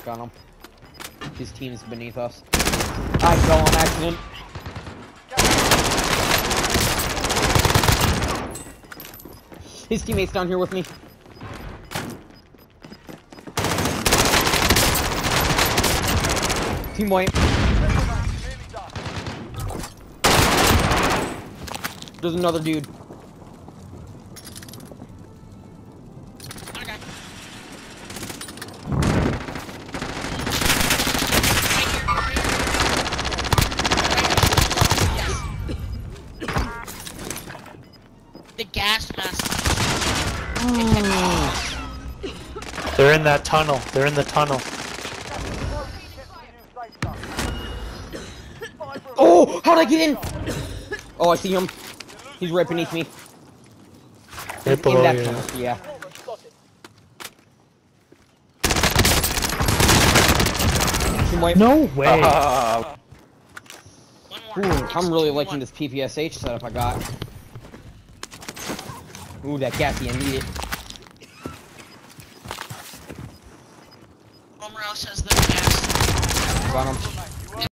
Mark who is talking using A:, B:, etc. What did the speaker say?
A: Got him. His team's beneath us. I fell on accident. His teammate's down here with me. Team white. There's another dude.
B: Okay. The gas mask.
C: They're in that tunnel. They're in the tunnel.
A: Oh! How'd I get in? Oh, I see him. He's right beneath me.
C: Right
A: In
C: below
A: that
C: you.
A: tunnel, yeah. Team white.
C: No way.
B: One more.
A: Ooh, I'm really
B: It's
A: liking
B: 2-1.
A: this PPSH setup I got. Ooh, that gassy, I need it.
B: Homer House has the gas.
A: Got him.